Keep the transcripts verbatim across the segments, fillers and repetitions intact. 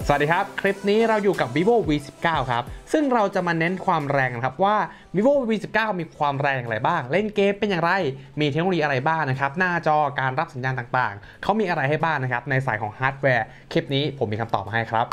สวัสดีครับคลิปนี้เราอยู่กับ vivo วี สิบเก้า ครับซึ่งเราจะมาเน้นความแรงนะครับว่า vivo วี สิบเก้า มีความแรงอะไรบ้างเล่นเกมเป็นอย่างไรมีเทคโนโลยีอะไรบ้างนะครับหน้าจอการรับสัญญาณต่างๆเขามีอะไรให้บ้างนะครับในสายของฮาร์ดแวร์คลิปนี้ผมมีคำตอบมาให้ครับ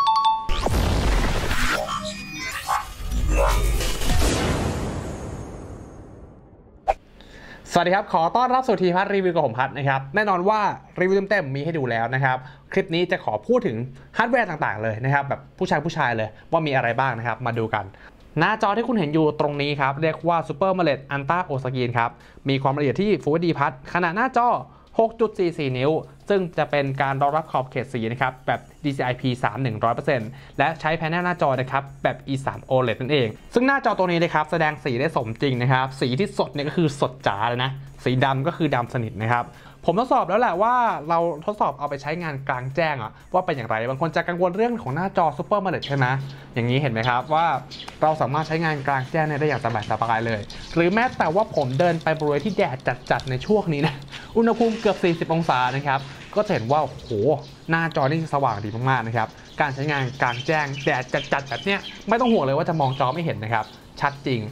สวัสดีครับขอต้อนรับสู่ทีพัทรีวิวกับผมพัทนะครับแน่นอนว่ารีวิวเต็มๆมีให้ดูแล้วนะครับคลิปนี้จะขอพูดถึงฮาร์ดแวร์ต่างๆเลยนะครับแบบผู้ชายผู้ชายเลยว่ามีอะไรบ้างนะครับมาดูกันหน้าจอที่คุณเห็นอยู่ตรงนี้ครับเรียกว่า Super AMOLED Ultra OLED ครับมีความละเอียดที่ Full เอช ดี พัทขนาดหน้าจอ หกจุดสี่สี่ นิ้วซึ่งจะเป็นการรองรับขอบเขตสีนะครับแบบ ดี ซี ไอ พี สาม หนึ่งร้อยเปอร์เซ็นต์ และใช้แผงหน้าจอนะครับแบบ อี ทรี โอ แอล อี ดี นั่นเองซึ่งหน้าจอตัวนี้นะครับแสดงสีได้สมจริงนะครับสีที่สดเนี่ยก็คือสดจ๋าเลยนะสีดำก็คือดำสนิทนะครับผมทดสอบแล้วแหละว่าเราทดสอบเอาไปใช้งานกลางแจ้งอะว่าเป็นอย่างไรบางคนจะกังวลเรื่องของหน้าจอ Super AMOLED ใช่ไหมอย่างนี้เห็นไหมครับว่าเราสามารถใช้งานกลางแจ้งได้อย่างสบายๆเลยหรือแม้แต่ว่าผมเดินไปบริเวณที่แดดจัดๆในช่วงนี้นะอุณหภูมิเกือบสี่สิบองศานะครับก็จะเห็นว่าโอ้โหหน้าจอนี่สว่างดีมากๆนะครับการใช้งานกลางแจ้งแดดจัดๆแบบเนี้ยไม่ต้องห่วงเลยว่าจะมองจอไม่เห็นนะครับชัดจริง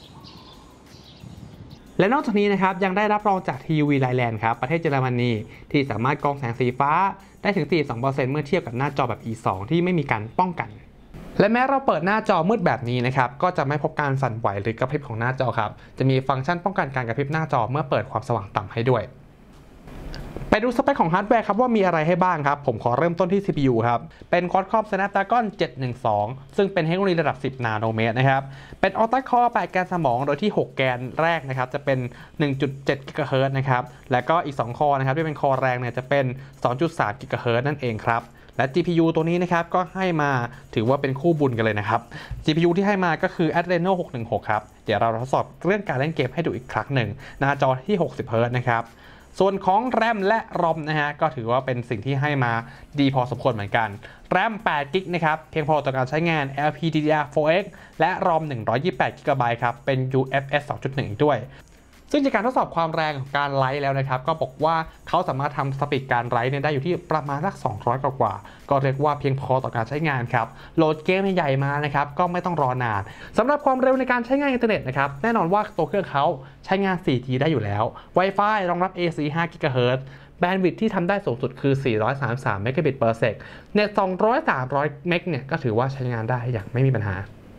และนอกจากนี้นะครับยังได้รับรองจาก ที ยู วี Thailand ครับประเทศเยอรมนีที่สามารถกรองแสงสีฟ้าได้ถึง สี่สิบสองเปอร์เซ็นต์ เมื่อเทียบกับหน้าจอแบบ อี ทู ที่ไม่มีการป้องกันและแม้เราเปิดหน้าจอมืดแบบนี้นะครับก็จะไม่พบการสั่นไหวหรือกระพริบของหน้าจอครับจะมีฟังก์ชันป้องกันการกระพริบหน้าจอเมื่อเปิดความสว่างต่ำให้ด้วยไปดูสเปคของฮาร์ดแวร์ครับว่ามีอะไรให้บ้างครับผมขอเริ่มต้นที่ ซี พี ยู ครับเป็น Qualcomm Snapdragon เจ็ดหนึ่งสองซึ่งเป็นเทคโนโลยีระดับสิบนาโนเมตรนะครับเป็น Octa Core แปดแกนสมองโดยที่หกแกนแรกนะครับจะเป็น หนึ่งจุดเจ็ด กิกะเฮิรตซ์นะครับแล้วก็อีกสองคอนะครับที่เป็นคอแรงเนี่ยจะเป็น สองจุดสาม กิกะเฮิรตซ์นั่นเองครับและ จี พี ยู ตัวนี้นะครับก็ให้มาถือว่าเป็นคู่บุญกันเลยนะครับ จี พี ยู ที่ให้มาก็คือ Adreno หกหนึ่งหกครับเดี๋ยวเราทดสอบเรื่องการเล่นเกมให้ดูอีกครั้งหนึ่งหน้าจอที่หกสิบเฮิร์ตซ์นะครับส่วนของแรมและรอมนะฮะก็ถือว่าเป็นสิ่งที่ให้มาดีพอสมควรเหมือนกันแรมแปดกิกนะครับเพียงพอต่อการใช้งาน แอล พี ดี ดี อาร์ โฟร์ เอ็กซ์ และรอมหนึ่งร้อยยี่สิบแปดกิกะไบต์ครับเป็น ยู เอฟ เอส สองจุดหนึ่ง อีกด้วยซึ่งจากการทดสอบความแรงของการไลฟ์แล้วนะครับก็บอกว่าเขาสามารถทำสปีดการไลฟ์ได้อยู่ที่ประมาณสักสองร้อยกว่าก็เรียกว่าเพียงพอต่อการใช้งานครับโหลดเกมใหญ่มานะครับก็ไม่ต้องรอนานสำหรับความเร็วในการใช้งานอินเทอร์เน็ตนะครับแน่นอนว่าตัวเครื่องเขาใช้งาน โฟร์จี ได้อยู่แล้ว Wi-Fi รองรับ เอ ซี ห้า กิกะเฮิรตซ์แบนด์วิดท์ที่ทำได้สูงสุดคือสี่ร้อยสามสิบสามเมกะบิต per sec เน็ตสองร้อย สามร้อยเมกเนี่ยก็ถือว่าใช้งานได้อย่างไม่มีปัญหา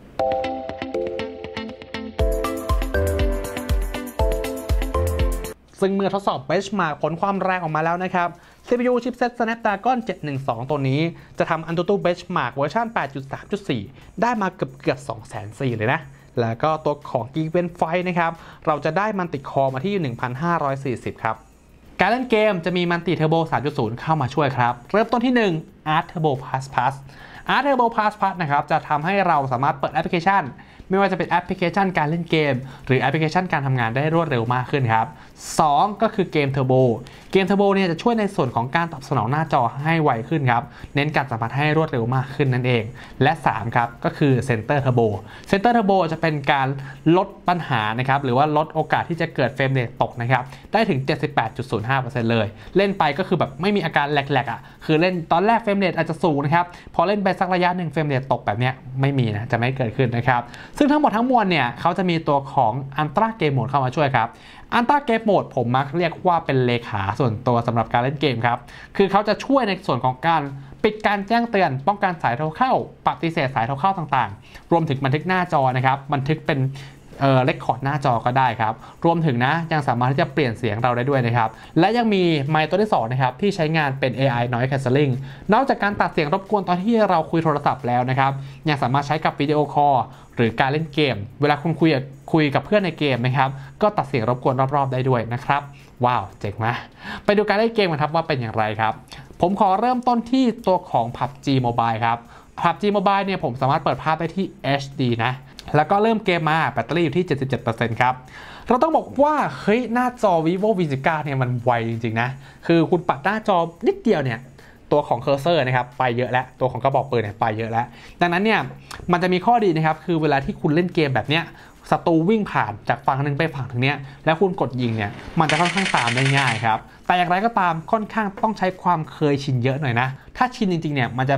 ซึ่งเมื่อทดสอบ benchmark ผลความแรงออกมาแล้วนะครับ ซี พี ยู chipset Snapdragon เจ็ดหนึ่งสอง ตัวนี้จะทำ AnTuTu Benchmark เวอร์ชัน แปดจุดสามจุดสี่ ได้มาเกือบเกือบ สองแสนสี่หมื่น เลยนะแล้วก็ตัวของ Geekbench นะครับเราจะได้มันติดคอมาที่ หนึ่งพันห้าร้อยสี่สิบ ครับการเล่นเกมจะมีมันติเทอร์โบ สามจุดศูนย์ เข้ามาช่วยครับเริ่มต้นที่หนึ่ง Arc Turbo Plus Plus Arc Turbo Plus Plus นะครับจะทำให้เราสามารถเปิดแอปพลิเคชันไม่ว่าจะเป็นแอปพลิเคชันการเล่นเกมหรือแอปพลิเคชันการทำงานได้รวดเร็วมากขึ้นครับสองก็คือเกมเทอร์โบเกมเทอร์โบเนี่ยจะช่วยในส่วนของการตอบสนองหน้าจอให้ไวขึ้นครับเน้นการสัมผัสให้รวดเร็วมากขึ้นนั่นเองและสามครับก็คือเซนเตอร์เทอร์โบเซนเตอร์เทอร์โบจะเป็นการลดปัญหานะครับหรือว่าลดโอกาสที่จะเกิดเฟรมเรทตกนะครับได้ถึง เจ็ดสิบแปดจุดศูนย์ห้าเปอร์เซ็นต์ เลยเล่นไปก็คือแบบไม่มีอาการแหลกๆอ่ะคือเล่นตอนแรกเฟรมเรทอาจจะสูงนะครับพอเล่นไปสักระยะหนึ่งเฟรมเรทตกแบบเนี้ยไม่มีนะจะไม่เกิดขึ้นนะครับซึ่งทั้งหมดทั้งมวลเนี่ยเขาจะมีตัวของ Ultra Game Mode เข้ามาช่วยครับ Ultra Game Mode ผมมักเรียกว่าเป็นเลขาส่วนตัวสำหรับการเล่นเกมครับคือเขาจะช่วยในส่วนของการปิดการแจ้งเตือนป้องกันสายโทรเข้าปฏิเสธสายโทรเข้าต่างๆรวมถึงบันทึกหน้าจอนะครับบันทึกเป็นเอ่อเรคคอร์ดหน้าจอก็ได้ครับรวมถึงนะยังสามารถที่จะเปลี่ยนเสียงเราได้ด้วยนะครับและยังมีไมค์ตัวที่สองนะครับที่ใช้งานเป็น เอ ไอ Noise Cancelling นอกจากการตัดเสียงรบกวนตอนที่เราคุยโทรศัพท์แล้วนะครับยังสามารถใช้กับวิดีโอคอลหรือการเล่นเกมเวลาคุณคุยคุยกับเพื่อนในเกมนะครับก็ตัดเสียงรบกวนรอบๆได้ด้วยนะครับว้าวเจ๋งไหมไปดูการเล่นเกมกันครับว่าเป็นอย่างไรครับผมขอเริ่มต้นที่ตัวของ พับจี Mobile ครับ พับจี Mobile เนี่ยผมสามารถเปิดภาพได้ที่ เอช ดี นะแล้วก็เริ่มเกมมาแบตเตอรี่อยู่ที่ เจ็ดสิบเจ็ดเปอร์เซ็นต์ ครับเราต้องบอกว่าเฮ้ยหน้าจอ vivo วี สิบเก้า เนี่ยมันไวจริงๆนะคือคุณปัดหน้าจอนิดเดียวเนี่ยตัวของเคอร์เซอร์นะครับไปเยอะแล้วตัวของกระบอกปืนเนี่ยไปเยอะแล้วดังนั้นเนี่ยมันจะมีข้อดีนะครับคือเวลาที่คุณเล่นเกมแบบเนี้ยศัตรูวิ่งผ่านจากฝั่งนึงไปฝั่งนึงเนี้ยแล้วคุณกดยิงเนี่ยมันจะค่อนข้างตามได้ง่ายครับแต่อย่างไรก็ตามค่อนข้างต้องใช้ความเคยชินเยอะหน่อยนะถ้าชินจริงๆเนี่ยมันจะเป็น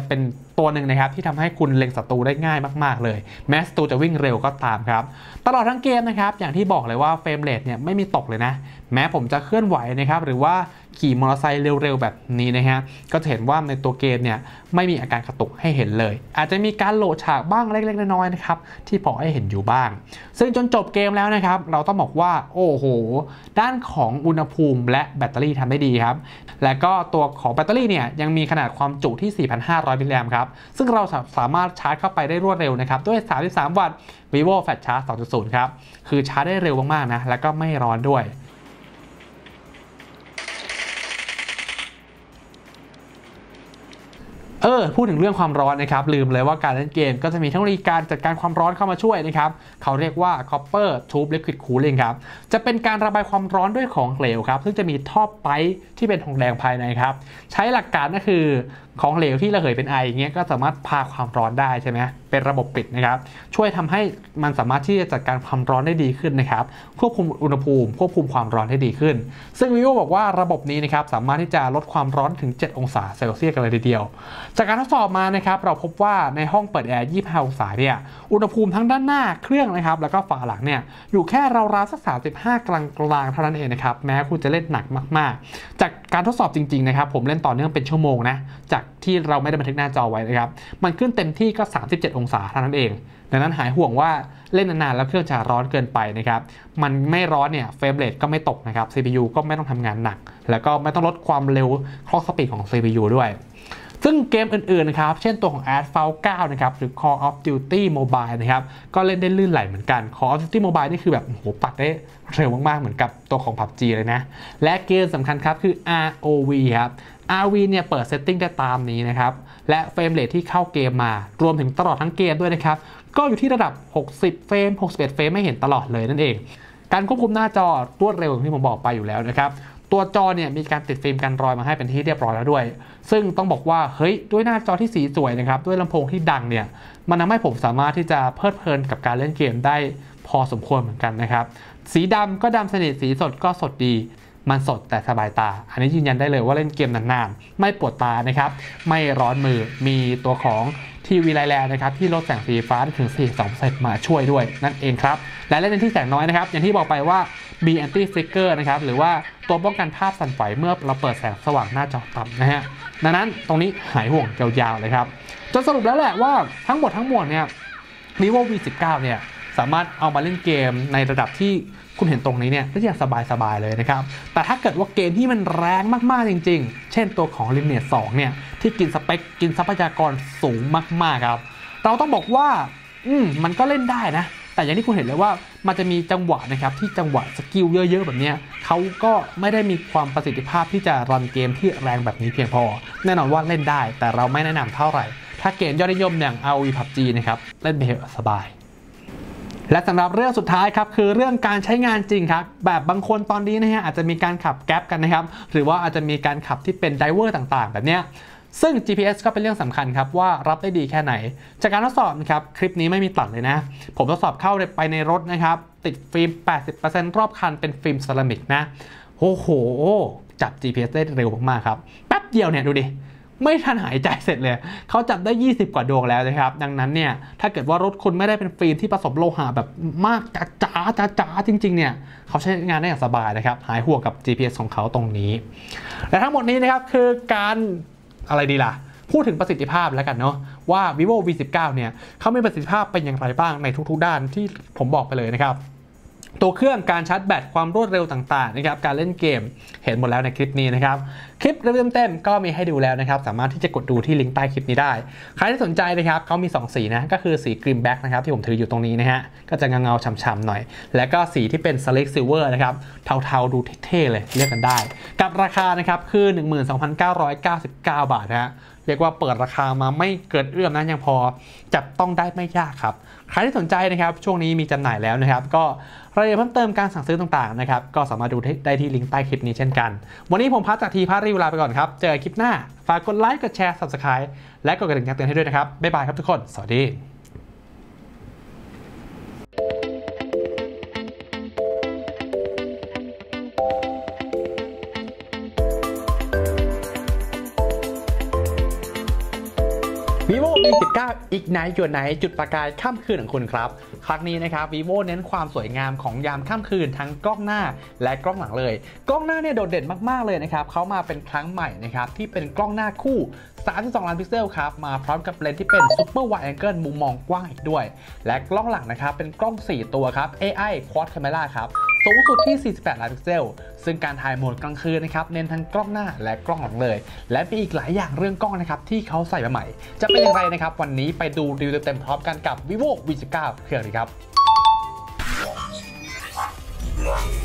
ตัวหนึ่งนะครับที่ทำให้คุณเล็งศัตรูได้ง่ายมากๆเลยแม้ศัตรูจะวิ่งเร็วก็ตามครับตลอดทั้งเกมนะครับอย่างที่บอกเลยว่าเฟรมเรทเนี่ยไม่มีตกเลยนะแม้ผมจะเคลื่อนไหวนะครับหรือว่าขี่มอเตอร์ไซค์เร็วๆแบบนี้นะฮะก็จะเห็นว่าในตัวเกมเนี่ยไม่มีอาการกระตุกให้เห็นเลยอาจจะมีการโหลดฉากบ้างเล็กๆน้อยๆนะครับที่พอให้เห็นอยู่บ้างซึ่งจนจบเกมแล้วนะครับเราต้องบอกว่าโอ้โหด้านของอุณหภูมิและแบตเตอรี่ทำได้ดีครับและก็ตัวของแบตเตอรี่เนี่ยยังมีขนาดความจุที่ สี่พันห้าร้อย มิลลิแอมป์ครับซึ่งเราสามารถชาร์จเข้าไปได้รวดเร็วนะครับด้วยสามสิบสามวัตต์ Vivo Fast Charge สองจุดศูนย์ ครับคือชาร์จได้เร็วมากๆนะแล้วก็ไม่ร้อนด้วยเออพูดถึงเรื่องความร้อนนะครับลืมเลยว่าการเล่นเกมก็จะมีเทคโนโลยีการจัดการความร้อนเข้ามาช่วยนะครับเขาเรียกว่า Copper Tube Liquid Cooling ครับจะเป็นการระบายความร้อนด้วยของเหลวครับซึ่งจะมีท่อไป๊ที่เป็นทองแดงภายในครับใช้หลักการก็คือของเหลวที่ระเหยเป็นไออย่างเงี้ยก็สามารถพาความร้อนได้ใช่ไหมเป็นระบบปิดนะครับช่วยทำให้มันสามารถที่จะจัดการความร้อนได้ดีขึ้นนะครับควบคุมอุณหภูมิควบคุมความร้อนได้ดีขึ้นซึ่ง Vivo บอกว่าระบบนี้นะครับสามารถที่จะลดความร้อนถึงเจ็ดองศาเซลเซียสกันเลยทีเดียวจากการทดสอบมานะครับเราพบว่าในห้องเปิดแอร์ยี่สิบห้าองศาเนี่ยอุณหภูมิทั้งด้านหน้าเครื่องนะครับแล้วก็ฝาหลังเนี่ยอยู่แค่ราวๆสักสามสิบห้ากลางๆเท่านั้นเองนะครับแม้คุณจะเล่นหนักมากๆจากการทดสอบจริงๆนะครับผมเล่นต่อเนื่องเป็นชั่วโมงนะจากที่เราไม่ได้บันทึกหน้าจอไว้นะครับมันขึ้นเต็มที่ก็สามสิบเจ็ดองศาเท่านั้นเองดังนั้นหายห่วงว่าเล่นนานๆแล้วเครื่องจะร้อนเกินไปนะครับมันไม่ร้อนเนี่ยเฟรมเรทก็ไม่ตกนะครับ ซี พี ยู ก็ไม่ต้องทำงานหนักแล้วก็ไม่ต้องลดความเร็วคล็อกสปีดของ ซี พี ยู ด้วยซึ่งเกมอื่นๆนะครับเช่นตัวของ Asphalt เก้านะครับหรือ Call of Duty Mobile นะครับก็เล่นได้ลื่นไหลเหมือนกัน Call of Duty Mobile นี่คือแบบโหปัดได้เร็วมากๆเหมือนกับตัวของ พับจี เลยนะและเกมสำคัญครับคือ อาร์ โอ วี ครับ อาร์ โอ วี เนี่ยเปิดเซตติ้งได้ตามนี้นะครับและเฟรมเรทที่เข้าเกมมารวมถึงตลอดทั้งเกมด้วยนะครับก็อยู่ที่ระดับหกสิบเฟรมหกสิบเอ็ดเฟรมไม่เห็นตลอดเลยนั่นเองการควบคุมหน้าจอรวดเร็วอย่างที่ผมบอกไปอยู่แล้วนะครับตัวจอเนี่ยมีการติดฟิล์มกันรอยมาให้เป็นที่เรียบร้อยแล้วด้วยซึ่งต้องบอกว่าเฮ้ยด้วยหน้าจอที่สีสวยนะครับด้วยลำโพงที่ดังเนี่ยมันทำให้ผมสามารถที่จะเพลิดเพลินกับการเล่นเกมได้พอสมควรเหมือนกันนะครับสีดำก็ดำสนิทสีสดก็สดดีมันสดแต่สบายตาอันนี้ยืนยันได้เลยว่าเล่นเกมนานๆไม่ปวดตานะครับไม่ร้อนมือมีตัวของทีวีไลแลนนะครับที่ลดแสงสีฟ้าถึง สี่สิบสองเปอร์เซ็นต์ มาช่วยด้วยนั่นเองครับและเล่นในที่แสงน้อยนะครับอย่างที่บอกไปว่ามี Anti Flicker นะครับหรือว่าตัวป้องกันภาพสั่นไหวเมื่อเราเปิดแสงสว่างหน้าจอต่ำนะฮะดังนั้นตรงนี้หายห่วงยาวๆเลยครับจนสรุปแล้วแหละว่าทั้งหมดทั้งมวลเนี่ย Vivo วี สิบเก้า เนี่ยสามารถเอามาเล่นเกมในระดับที่คุณเห็นตรงนี้เนี่ยได้อย่างสบายๆเลยนะครับแต่ถ้าเกิดว่าเกมที่มันแรงมากๆจริงๆเช่นตัวของ Lineage สองเนี่ยที่กินสเปคกินทรัพยากรสูงมากๆครับเราต้องบอกว่าอืมมันก็เล่นได้นะแต่อย่างที่คุณเห็นเลยว่ามันจะมีจังหวะนะครับที่จังหวะสกิลเยอะๆแบบนี้เขาก็ไม่ได้มีความประสิทธิภาพที่จะรันเกมที่แรงแบบนี้เพียงพอแน่นอนว่าเล่นได้แต่เราไม่แนะนำเท่าไหร่ถ้าเกมยอดนิยมอย่าง อาร์ โอ วี พับจี นะครับเล่นไปสบายและสำหรับเรื่องสุดท้ายครับคือเรื่องการใช้งานจริงครับแบบบางคนตอนนี้นะฮะอาจจะมีการขับแก๊ปกันนะครับหรือว่าอาจจะมีการขับที่เป็นไดเวอร์ต่างๆแบบเนี้ยซึ่ง จี พี เอส ก็เป็นเรื่องสำคัญครับว่ารับได้ดีแค่ไหนจากการทดสอบนะครับคลิปนี้ไม่มีตัดเลยนะผมทดสอบเข้าไปในรถนะครับติดฟิล์ม แปดสิบเปอร์เซ็นต์ รอบคันเป็นฟิล์มเซรามิกนะโอ้โหจับ จี พี เอส ได้เร็วมากๆครับแป๊บเดียวเนี่ยดูดิไม่ทันหายใจเสร็จเลยเขาจับได้ยี่สิบกว่าดวงแล้วนะครับดังนั้นเนี่ยถ้าเกิดว่ารถคุณไม่ได้เป็นฟิล์มที่ผสมโลหะแบบมากจ๋าจ๋าจ๋าจริงๆเนี่ยเขาใช้งานได้อย่างสบายนะครับหายห่วงกับ จี พี เอส ของเขาตรงนี้และทั้งหมดนี้นะครับคือการอะไรดีล่ะพูดถึงประสิทธิภาพแล้วกันเนาะว่า Vivo วี สิบเก้า เนี่ยเขามีประสิทธิภาพเป็นอย่างไรบ้างในทุกๆด้านที่ผมบอกไปเลยนะครับตัวเครื่องการชาร์จแบตความรวดเร็วต่างๆนะครับการเล่นเกมเห็นหมดแล้วในคลิปนี้นะครับคลิปเริ่มเต็มก็มีให้ดูแล้วนะครับสามารถที่จะกดดูที่ลิงก์ใต้คลิปนี้ได้ใครที่สนใจนะครับเขามีสองสีนะก็คือสีกรีนแบ็กนะครับที่ผมถืออยู่ตรงนี้นะฮะก็จะเงาๆฉ่ำๆหน่อยและก็สีที่เป็น Select Silver นะครับเทาๆดูเท่ๆเลยเลือกกันได้กับราคานะครับคือ หนึ่งหมื่นสองพันเก้าร้อยเก้าสิบเก้า บาทนะฮะเรียกว่าเปิดราคามาไม่เกินเอื้อมนะยังพอจับต้องได้ไม่ยากครับใครที่สนใจนะครับช่วงนี้มีจำหน่ายแล้วนะครับก็รายละเอียดเพิ่มเติมการสั่งซื้อต่างๆนะครับก็สามารถดูได้ที่ลิงก์ใต้คลิปนี้เช่นกันวันนี้ผมพัดจากทีพัดรีวิวลาไปก่อนครับเจอคลิปหน้าฝากกดไลค์กดแชร์ Subscribe และกดกระดิ่งแจ้งเตือนให้ด้วยนะครับบ๊ายบายครับทุกคนสวัสดีVivo วี สิบเก้า Ignite Your Night จุดประกายค่ำคืนของคุณครับครั้งนี้นะครับ vivo เน้นความสวยงามของยามค่ำคืนทั้งกล้องหน้าและกล้องหลังเลยกล้องหน้าเนี่ยโดดเด่นมากๆเลยนะครับเขามาเป็นครั้งใหม่นะครับที่เป็นกล้องหน้าคู่สามสิบสองล้านพิกเซลครับมาพร้อมกับเลนส์ที่เป็น Super Wide Angle มุมมองกว้างอีกด้วยและกล้องหลังนะครับเป็นกล้องสี่ตัวครับ เอ ไอ Quad Camera ครับสูงสุดที่สี่สิบแปดล้านพิกเซลซึ่งการถ่ายโหมดกลางคืนนะครับเน้นทั้งกล้องหน้าและกล้องหลังเลยและมีอีกหลายอย่างเรื่องกล้องนะครับที่เขาใส่มาใหม่จะเป็นอย่างไรนะครับวันนี้ไปดูรีวิวเต็มๆพร้อมกันกับ vivo วี สิบเก้า เครื่องนี้ครับ